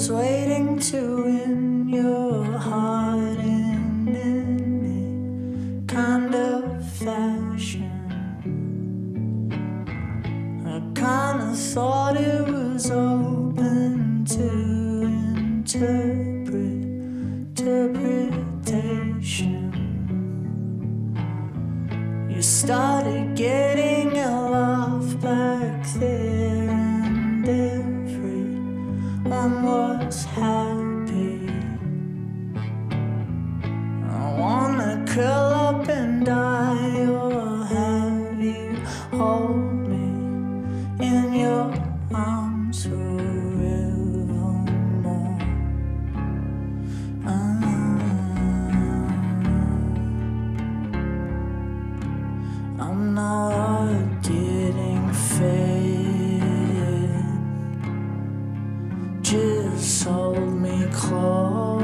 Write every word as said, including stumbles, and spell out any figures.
was waiting to win your heart in any kind of fashion. I kinda thought it was open to interpret, interpretation. You started getting a laugh back there, and everyone was happy. I wanna curl up and die, or have you hold me in your arms forevermore. Ah. I'm not getting fed, just hold me close.